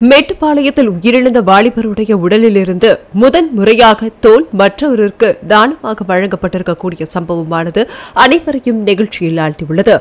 மேட்டுப்பாளையத்தில் உயிரிழந்த வாலிபருடைய உடலிலிருந்து முதன் முறையாக தோல் மற்றவருக்கு தானமாக வழங்கப்பட்டிருக்கக்கூடிய சம்பவமானது அனைவரையும் நெகிழ்ச்சியில் ஆழ்த்தியுள்ளது.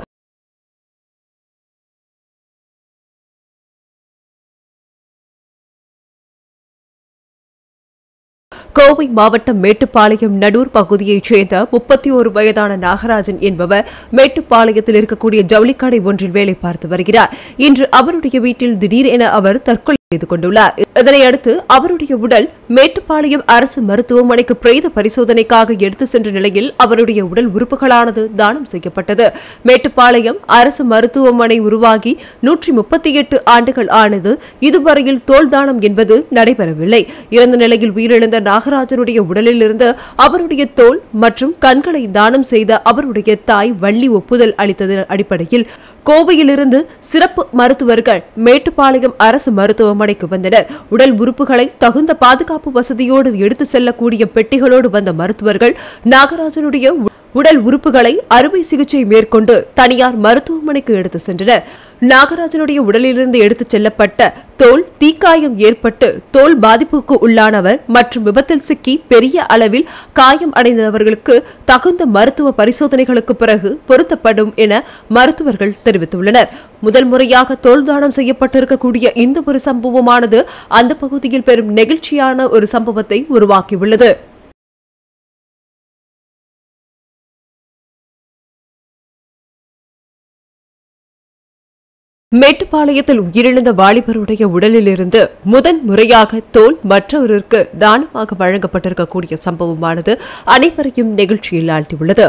கோவை மாவட்டம் மேட்டுப்பாளையம் நடூர் பகுதியைச் சேர்ந்த 31 வயதான நாகராஜன் என்பவர் மேட்டுப்பாளையத்தில் இருக்கக்கூடிய ஜவுளிக்கடை ஒன்றில் வேலை பார்த்து வருகிறார். இன்று அவருடைய வீட்டில் திடீரென அவர் தற்கொலை செய்து கொண்டுள்ளார். இதனையடுத்து அவருடைய உடல் மேட்டுப்பாளையம் அரசு மருத்துவமனைக்கு பிரேத பரிசோதனைக்காக எடுத்து சென்ற நிலையில் அவருடைய உடல் உறுப்புகளானது தானம் செய்யப்பட்டது. மேட்டுப்பாளையம் அரசு மருத்துவமனை உருவாகி 138 ஆண்டுகள் ஆனது. இதுவரையில் தோல் தானம் என்பது நடைபெறவில்லை. இறந்த நிலையில் உயிரிழந்த நாகராஜனுடைய உடலில் இருந்து அவருடைய தோல் மற்றும் கண்களை தானம் செய்த அவருடைய தாய் வள்ளி ஒப்புதல் அளித்ததன் அடிப்படையில் கோவையிலிருந்து சிறப்பு மருத்துவர்கள் மேட்டுப்பாளையம் அரசு மருத்துவமனைக்கு வந்தனர். உடல் உறுப்புகளை தகுந்த பாதுகாப்பு வசதியோடு எடுத்து செல்லக்கூடிய பெட்டிகளோடு வந்த மருத்துவர்கள் நாகராஜனுடைய உடல் உறுப்புகளை அறுவை சிகிச்சை மேற்கொண்டு தனியார் மருத்துவமனைக்கு எடுத்து சென்றனர். நாகராஜனுடைய உடலிலிருந்து எடுத்துச் செல்லப்பட்ட தோல் தீக்காயம் ஏற்பட்டு தோல் பாதிப்புக்கு உள்ளானவர் மற்றும் விபத்தில் சிக்கி பெரிய அளவில் காயம் அடைந்தவர்களுக்கு தகுந்த மருத்துவ பரிசோதனைகளுக்கு பிறகு பொருத்தப்படும் என மருத்துவர்கள் தெரிவித்துள்ளனர். முதல் முறையாக தோல் தானம் செய்யப்பட்டிருக்கக்கூடிய இந்த ஒரு சம்பவமானது அந்த பகுதியில் பெரும் நெகிழ்ச்சியான ஒரு சம்பவத்தை உருவாக்கியுள்ளது. மேட்டுப்பாளையத்தில் உயிரிழந்த வாலிபருடைய உடலிலிருந்து முதன் முறையாக தோல் மற்றவருக்கு தானமாக வழங்கப்பட்டிருக்கக்கூடிய சம்பவமானது அனைவரையும் நெகிழ்ச்சியில் ஆழ்த்தியுள்ளது.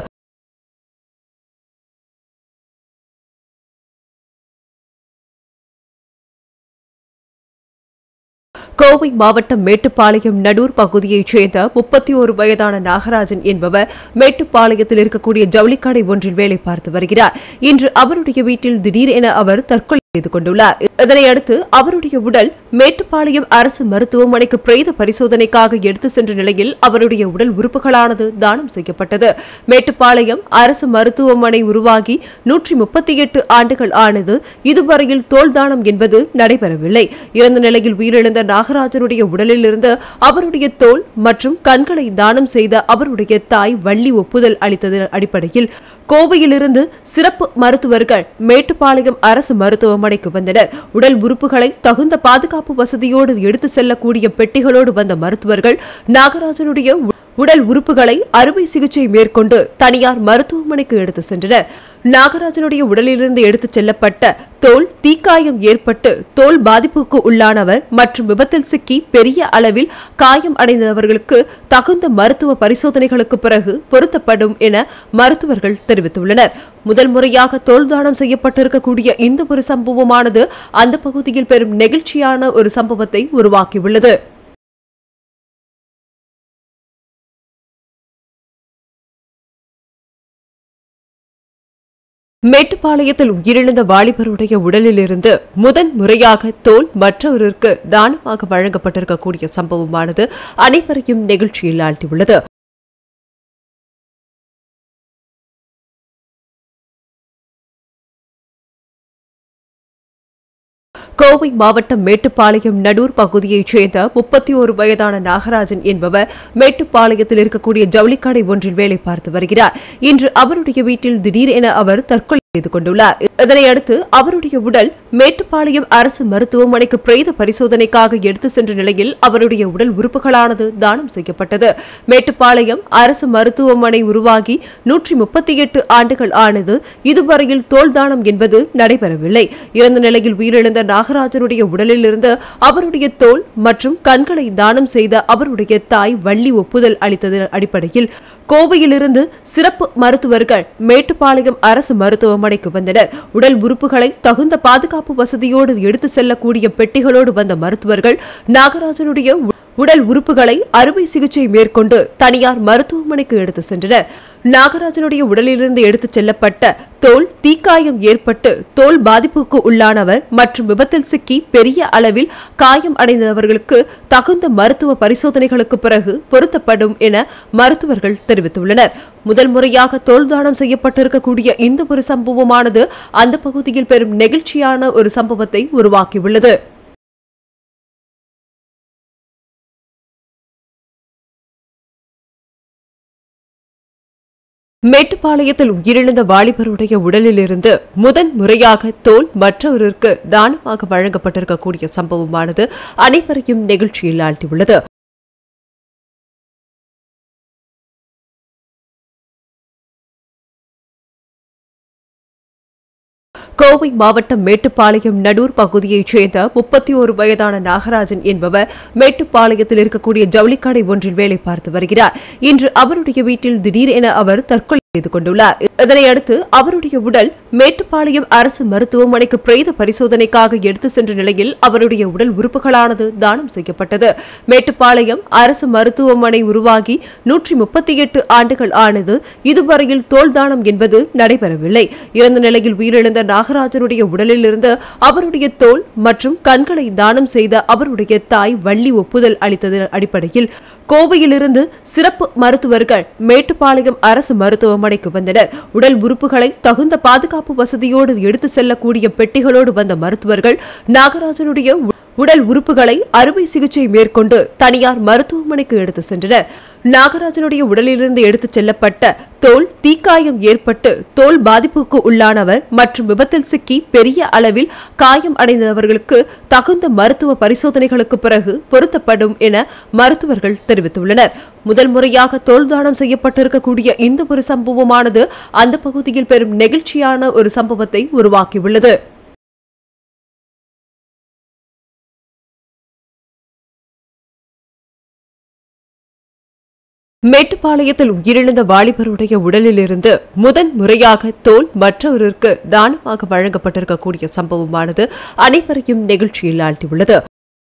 கோவை மாவட்டம் மேட்டுப்பாளையம் நடூர் பகுதியைச் சேர்ந்த 31 வயதான நாகராஜன் என்பவர் மேட்டுப்பாளையத்தில் இருக்கக்கூடிய ஜவுளிக்கடை ஒன்றில் வேலை பார்த்து வருகிறார். இன்று அவருடைய வீட்டில் திடீரென அவர் தற்கொலை செய்து கொண்டுள்ளார். இதனையடுத்து அவருடைய உடல் மேட்டுப்பாளையம் அரசு மருத்துவமனைக்கு பிரேத பரிசோதனைக்காக எடுத்து சென்ற நிலையில் அவருடைய உடல் உறுப்புகளானது தானம் செய்யப்பட்டது. மேட்டுப்பாளையம் அரசு மருத்துவமனை உருவாகி 138 ஆண்டுகள் ஆனது. இதுவரையில் தோல் தானம் என்பது நடைபெறவில்லை. இறந்த நிலையில் உயிரிழந்த நாகராஜனுடைய உடலில் இருந்து அவருடைய தோல் மற்றும் கண்களை தானம் செய்த அவருடைய தாய் வள்ளி ஒப்புதல் அளித்ததன் அடிப்படையில் கோவையிலிருந்து சிறப்பு மருத்துவர்கள் மேட்டுப்பாளையம் அரசு மருத்துவமனைக்கு வந்தனர். உடல் உறுப்புகளை தகுந்த பாதுகாப்பு வசதியோடு எடுத்து செல்லக்கூடிய பெட்டிகளோடு வந்த மருத்துவர்கள் நாகராஜனுடைய உடல் உறுப்புகளை அறுவை சிகிச்சை மேற்கொண்டு தனியார் மருத்துவமனைக்கு எடுத்து சென்றனர். நாகராஜனுடைய உடலிலிருந்து எடுத்துச் செல்லப்பட்ட தோல் தீக்காயம் ஏற்பட்டு தோல் பாதிப்புக்கு உள்ளானவர் மற்றும் விபத்தில் சிக்கி பெரிய அளவில் காயம் அடைந்தவர்களுக்கு தகுந்த மருத்துவ பரிசோதனைகளுக்கு பிறகு பொருத்தப்படும் என மருத்துவர்கள் தெரிவித்துள்ளனர். முதல் முறையாக தோல் தானம் செய்யப்பட்டிருக்கக்கூடிய இந்த ஒரு சம்பவமானது அந்த பகுதியில் பெரும் நெகிழ்ச்சியான ஒரு சம்பவத்தை உருவாக்கியுள்ளது. மேட்டுப்பாளையத்தில் உயிரிழந்த வாலிபருடைய உடலிலிருந்து முதன் முறையாக தோல் மற்றவருக்கு தானமாக வழங்கப்பட்டிருக்கக்கூடிய சம்பவமானது அனைவரையும் நெகிழ்ச்சியில் ஆழ்த்தியுள்ளது. கோவை மாவட்டம் மேட்டுப்பாளையம் நடூர் பகுதியைச் சேர்ந்த 31 வயதான நாகராஜன் என்பவர் மேட்டுப்பாளையத்தில் இருக்கக்கூடிய ஜவுளிக்கடை ஒன்றில் வேலை பார்த்து வருகிறார். இன்று அவருடைய வீட்டில் திடீரென அவர் தற்கொலை செய்து கொண்டுள்ளார். இதனையடுத்து அவருடைய உடல் மேட்டுப்பாளையம் அரசு மருத்துவமனைக்கு பிரேத பரிசோதனைக்காக எடுத்து சென்ற நிலையில் அவருடைய உடல் உறுப்புகளானது தானம் செய்யப்பட்டது. மேட்டுப்பாளையம் அரசு மருத்துவமனை உருவாகி 138 ஆண்டுகள் ஆனது. இதுவரையில் தோல் தானம் என்பது நடைபெறவில்லை. இறந்த நிலையில் உயிரிழந்த நாகராஜனுடைய உடலில் இருந்து அவருடைய தோல் மற்றும் கண்களை தானம் செய்த அவருடைய தாய் வள்ளி ஒப்புதல் அளித்ததன் அடிப்படையில் கோவையிலிருந்து சிறப்பு மருத்துவர்கள் மேட்டுப்பாளையம் அரசு மருத்துவமனைக்கு வந்தனர். உடல் உறுப்புகளை தகுந்த பாதுகாப்பு வசதியோடு எடுத்து செல்லக்கூடிய பெட்டிகளோடு வந்த மருத்துவர்கள் நாகராஜனுடைய உடல் உறுப்புகளை அறுவை சிகிச்சை மேற்கொண்டு தனியார் மருத்துவமனைக்கு எடுத்து சென்றனர். நாகராஜனுடைய உடலிலிருந்து எடுத்துச் செல்லப்பட்ட தோல் தீக்காயம் ஏற்பட்டு தோல் பாதிப்புக்கு உள்ளானவர் மற்றும் விபத்தில் சிக்கி பெரிய அளவில் காயம் அடைந்தவர்களுக்கு தகுந்த மருத்துவ பரிசோதனைகளுக்கு பிறகு பொருத்தப்படும் என மருத்துவர்கள் தெரிவித்துள்ளனர். முதல் முறையாக தோல் தானம் செய்யப்பட்டிருக்கக்கூடிய இந்த ஒரு சம்பவமானது அந்த பகுதியில் பெரும் நெகிழ்ச்சியான ஒரு சம்பவத்தை உருவாக்கியுள்ளது. மேட்டுப்பாளையத்தில் உயிரிழந்த வாலிபருடைய உடலிலிருந்து முதன் முறையாக தோல் மற்றவருக்கு தானமாக வழங்கப்பட்டிருக்கக்கூடிய சம்பவமானது அனைவரையும் நெகிழ்ச்சியில் ஆழ்த்தியுள்ளது. கோவை மாவட்டம் மேட்டுப்பாளையம் நடூர் பகுதியைச் சேர்ந்த 31 வயதான நாகராஜன் என்பவர் மேட்டுப்பாளையத்தில் இருக்கக்கூடிய ஜவுளிக்கடை ஒன்றில் வேலை பார்த்து வருகிறார். இன்று அவருடைய வீட்டில் திடீரென அவர் தற்கொலை செய்து கொண்டுள்ளார். இதனையடுத்து அவருடைய உடல் மேட்டுப்பாளையம் அரசு மருத்துவமனைக்கு பிரேத பரிசோதனைக்காக எடுத்து சென்ற நிலையில் அவருடைய உடல் உறுப்புகளானது தானம் செய்யப்பட்டது. மேட்டுப்பாளையம் அரசு மருத்துவமனை உருவாகி 138 ஆண்டுகள் ஆனது. இதுவரையில் தோல் தானம் என்பது நடைபெறவில்லை. இறந்த நிலையில் உயிரிழந்த நாகராஜனுடைய உடலில் இருந்து அவருடைய தோல் மற்றும் கண்களை தானம் செய்த அவருடைய தாய் வள்ளி ஒப்புதல் அளித்ததன் அடிப்படையில் கோவையிலிருந்து சிறப்பு மருத்துவர்கள் மேட்டுப்பாளையம் அரசு மருத்துவமனைக்கு வந்தனர். உடல் உறுப்புகளை தகுந்த பாதுகாப்பு வசதியோடு எடுத்து செல்லக்கூடிய பெட்டிகளோடு வந்த மருத்துவர்கள் நாகராஜனுடைய உடல் உறுப்புகளை அறுவை சிகிச்சை மேற்கொண்டு தனியார் மருத்துவமனைக்கு எடுத்து சென்றனர். நாகராஜனுடைய உடலிலிருந்து எடுத்துச் செல்லப்பட்ட தோல் தீக்காயம் ஏற்பட்டு தோல் பாதிப்புக்கு உள்ளானவர் மற்றும் விபத்தில் சிக்கி பெரிய அளவில் காயம் அடைந்தவர்களுக்கு தகுந்த மருத்துவ பரிசோதனைகளுக்கு பிறகு பொருத்தப்படும் என மருத்துவர்கள் தெரிவித்துள்ளனர். முதல் முறையாக தோல் தானம் செய்யப்பட்டிருக்கக்கூடிய இந்த ஒரு சம்பவமானது அந்த பகுதியில் பெரும் நெகிழ்ச்சியான ஒரு சம்பவத்தை உருவாக்கியுள்ளது. மேட்டுப்பாளையத்தில் உயிரிழந்த வாலிபருடைய உடலிலிருந்து முதன் முறையாக தோல் மற்றவருக்கு தானமாக வழங்கப்பட்டிருக்கக்கூடிய சம்பவமானது அனைவரையும் நெகிழ்ச்சியில் ஆழ்த்தியுள்ளது.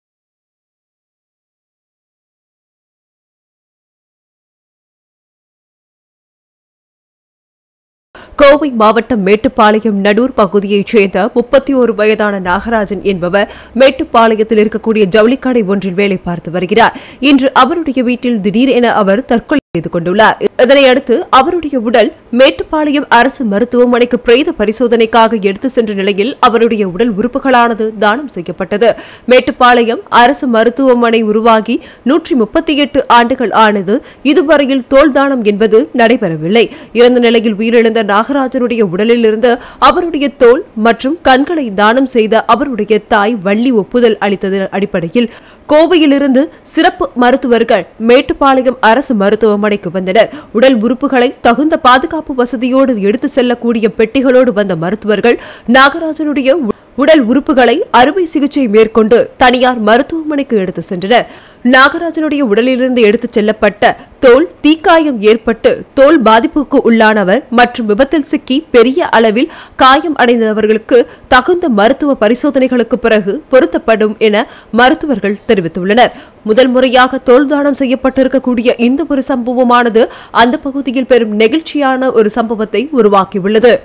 கோவை மாவட்டம் மேட்டுப்பாளையம் நடூர் பகுதியைச் சேர்ந்த 31 வயதான நாகராஜன் என்பவர் மேட்டுப்பாளையத்தில் இருக்கக்கூடிய ஜவுளிக்கடை ஒன்றில் வேலை பார்த்து வருகிறார். இன்று அவருடைய வீட்டில் திடீரென அவர் தற்கொலை செய்து கொண்டுள்ளார். இதனையடுத்து அவருடைய உடல் மேட்டுப்பாளையம் அரசு மருத்துவமனைக்கு பிரேத பரிசோதனைக்காக எடுத்து சென்ற நிலையில் அவருடைய உடல் உறுப்புகளானது தானம் செய்யப்பட்டது. மேட்டுப்பாளையம் அரசு மருத்துவமனை உருவாகி 138 ஆண்டுகள் ஆனது. இதுவரையில் தோல் தானம் என்பது நடைபெறவில்லை. இறந்த நிலையில் உயிரிழந்த நாகராஜனுடைய உடலில் இருந்து அவருடைய தோல் மற்றும் கண்களை தானம் செய்த அவருடைய தாய் வள்ளி ஒப்புதல் அளித்ததன் அடிப்படையில் கோவையிலிருந்து சிறப்பு மருத்துவர்கள் மேட்டுப்பாளையம் அரசு மருத்துவமனைக்கு வந்தனர். உடல் உறுப்புகளை தகுந்த பாதுகாப்பு வசதியோடு எடுத்து செல்லக்கூடிய பெட்டிகளோடு வந்த மருத்துவர்கள் நாகராஜனுடைய உடல் உறுப்புகளை அறுவை சிகிச்சை மேற்கொண்டு தனியார் மருத்துவமனைக்கு எடுத்து சென்றனர். நாகராஜனுடைய உடலிலிருந்து எடுத்துச் செல்லப்பட்ட தோல் தீக்காயம் ஏற்பட்டு தோல் பாதிப்புக்கு உள்ளானவர் மற்றும் விபத்தில் சிக்கி பெரிய அளவில் காயம் அடைந்தவர்களுக்கு தகுந்த மருத்துவ பரிசோதனைகளுக்கு பிறகு பொருத்தப்படும் என மருத்துவர்கள் தெரிவித்துள்ளனர். முதல் முறையாக தோல் தானம் செய்யப்பட்டிருக்கக்கூடிய இந்த ஒரு சம்பவமானது அந்த பகுதியில் பெரும் நெகிழ்ச்சியான ஒரு சம்பவத்தை உருவாக்கியுள்ளது.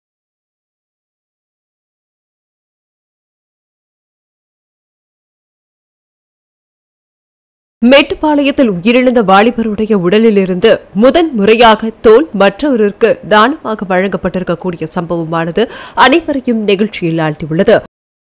மேட்டுப்பாளையத்தில் உயிரிழந்த வாலிபருடைய உடலிலிருந்து முதன் முறையாக தோல் மற்றவருக்கு தானமாக வழங்கப்பட்டிருக்கக்கூடிய சம்பவமானது அனைவரையும் நெகிழ்ச்சியில் ஆழ்த்தியுள்ளது.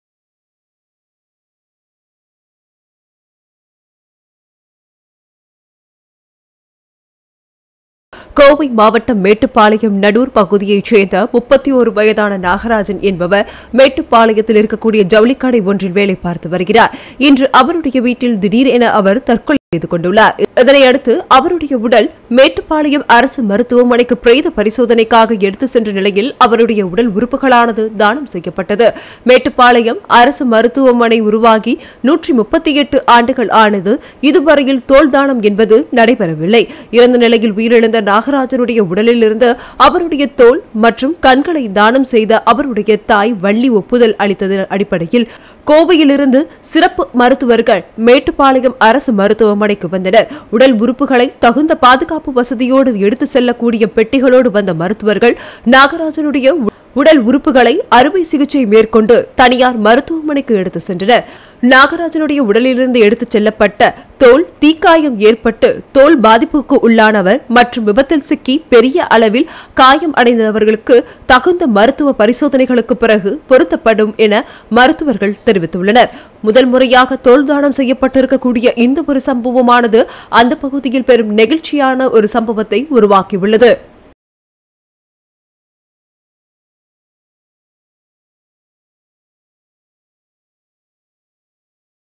கோவை மாவட்டம் மேட்டுப்பாளையம் நடூர் பகுதியைச் சேர்ந்த 31 வயதான நாகராஜன் என்பவர் மேட்டுப்பாளையத்தில் இருக்கக்கூடிய ஜவுளிக்கடை ஒன்றில் வேலை பார்த்து வருகிறார். இன்று அவருடைய வீட்டில் திடீரென அவர் தற்கொலை செய்து கொண்டுள்ளார். இதனையடுத்து அவருடைய உடல் மேட்டுப்பாளையம் அரசு மருத்துவமனைக்கு பிரேத பரிசோதனைக்காக எடுத்து சென்ற நிலையில் அவருடைய உடல் உறுப்புகளானது தானம் செய்யப்பட்டது. மேட்டுப்பாளையம் அரசு மருத்துவமனை உருவாகி 138 ஆண்டுகள் ஆனது. இதுவரையில் தோல் தானம் என்பது நடைபெறவில்லை. இறந்த நிலையில் உயிரிழந்த நாகராஜனுடைய உடலில் இருந்து அவருடைய தோல் மற்றும் கண்களை தானம் செய்த அவருடைய தாய் வள்ளி ஒப்புதல் அளித்ததன் அடிப்படையில் கோவையிலிருந்து சிறப்பு மருத்துவர்கள் மேட்டுப்பாளையம் அரசு மருத்துவமனைக்கு வந்தனர். உடல் உறுப்புகளை தகுந்த பாதுகாப்பு வசதியோடு எடுத்து செல்லக்கூடிய பெட்டிகளோடு வந்த மருத்துவர்கள் நாகராஜனுடைய உடல் உறுப்புகளை அறுவை சிகிச்சை மேற்கொண்டு தனியார் மருத்துவமனைக்கு எடுத்து சென்றனர். நாகராஜனுடைய உடலிலிருந்து எடுத்துச் செல்லப்பட்ட தோல் தீக்காயம் ஏற்பட்டு தோல் பாதிப்புக்கு உள்ளானவர் மற்றும் விபத்தில் சிக்கி பெரிய அளவில் காயம் அடைந்தவர்களுக்கு தகுந்த மருத்துவ பரிசோதனைகளுக்கு பிறகு பொருத்தப்படும் என மருத்துவர்கள் தெரிவித்துள்ளனர். முதல் முறையாக தோல் தானம் செய்யப்பட்டிருக்கக்கூடிய இந்த ஒரு சம்பவமானது அந்த பகுதியில் பெரும் நெகிழ்ச்சியான ஒரு சம்பவத்தை உருவாக்கியுள்ளது.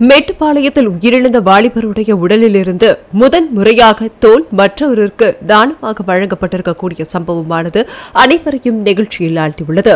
மேட்டுப்பாளையத்தில் உயிரிழந்த வாலிபருடைய உடலிலிருந்து முதன் முறையாக தோல் மற்றவருக்கு தானமாக வழங்கப்பட்டிருக்கக்கூடிய சம்பவமானது அனைவரையும் நெகிழ்ச்சியில் ஆழ்த்தியுள்ளது.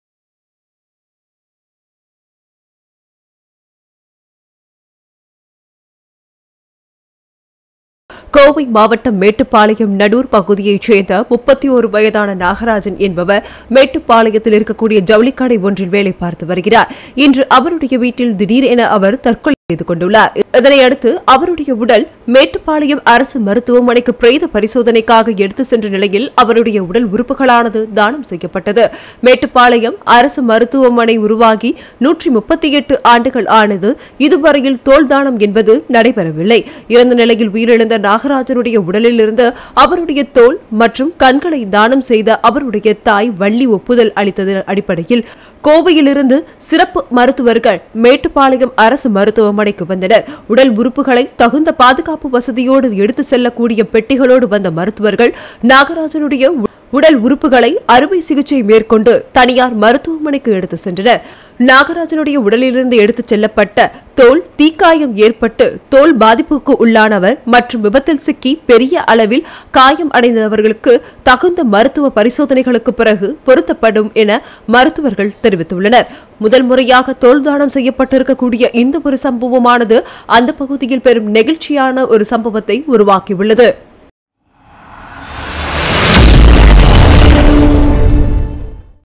கோவை மாவட்டம் மேட்டுப்பாளையம் நடூர் பகுதியைச் சேர்ந்த 31 வயதான நாகராஜன் என்பவர் மேட்டுப்பாளையத்தில் இருக்கக்கூடிய ஜவுளிக்கடை ஒன்றில் வேலை பார்த்து வருகிறார். இன்று அவருடைய வீட்டில் திடீரென அவர் தற்கொலை செய்து கொண்டுள்ளார். இதனையடுத்து அவருடைய உடல் மேட்டுப்பாளையம் அரசு மருத்துவமனைக்கு பிரேத பரிசோதனைக்காக எடுத்து சென்ற நிலையில் அவருடைய உடல் உறுப்புகளானது தானம் செய்யப்பட்டது. மேட்டுப்பாளையம் அரசு மருத்துவமனை உருவாகி 138 ஆண்டுகள் ஆனது. இதுவரையில் தோல் தானம் என்பது நடைபெறவில்லை. இறந்த நிலையில் உயிரிழந்த நாகராஜனுடைய உடலில் இருந்து அவருடைய தோல் மற்றும் கண்களை தானம் செய்த அவருடைய தாய் வள்ளி ஒப்புதல் அளித்ததன் அடிப்படையில் கோவையிலிருந்து சிறப்பு மருத்துவர்கள் மேட்டுப்பாளையம் அரசு மருத்துவமனைக்கு வந்தனர். உடல் உறுப்புகளை தகுந்த பாதுகாப்பு வசதியோடு எடுத்து செல்லக்கூடிய பெட்டிகளோடு வந்த மருத்துவர்கள் நாகராஜனுடைய உடல் உறுப்புகளை அறுவை சிகிச்சை மேற்கொண்டு தனியார் மருத்துவமனைக்கு எடுத்து சென்றனர். நாகராஜனுடைய உடலிலிருந்து எடுத்துச் செல்லப்பட்ட தோல் தீக்காயம் ஏற்பட்டு தோல் பாதிப்புக்கு உள்ளானவர் மற்றும் விபத்தில் சிக்கி பெரிய அளவில் காயம் அடைந்தவர்களுக்கு தகுந்த மருத்துவ பரிசோதனைகளுக்கு பிறகு பொருத்தப்படும் என மருத்துவர்கள் தெரிவித்துள்ளனர். முதல் முறையாக தோல் தானம் செய்யப்பட்டிருக்கக்கூடிய இந்த ஒரு சம்பவமானது அந்த பகுதியில் பெரும் நெகிழ்ச்சியான ஒரு சம்பவத்தை உருவாக்கியுள்ளது.